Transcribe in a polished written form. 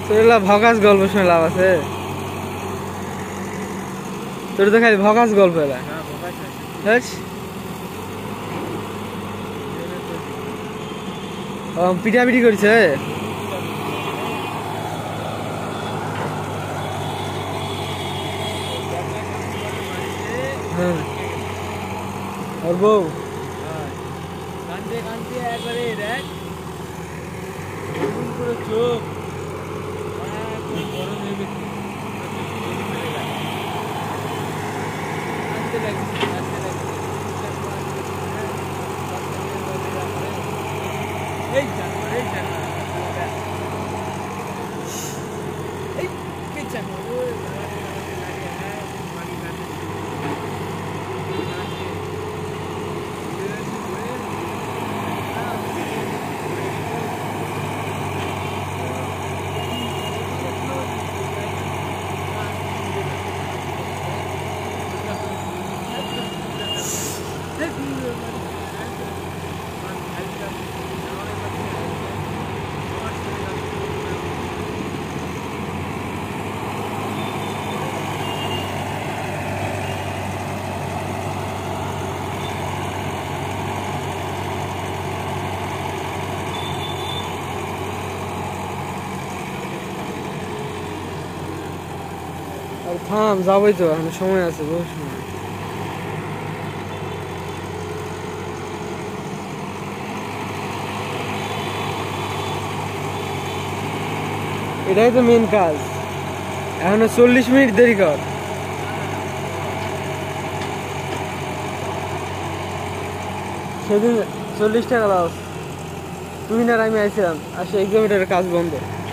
তোর ভগাস গল্প শুনে লাভ আছে? তোর তো খালি ভগাস গল্প এলা। পিটাপিটি করছে। ওর বউ কাঁদতে কাঁদতে একবারে দেখ পুরো চোখ বড় নেবে কাঁদতে লাগছে এই জানোয়ার এই কে জানোয়ার থাম, যাবোই তো, এখন সময় আছে, বহু সময়। এটাই তো মেন কাজ, এখনো 40 মিনিট দেরি কর। সেদিন 40 টাকা লস, তুই না আমি আইছিলাম আর সে এক্সিমিটারের কাজ বন্ধ।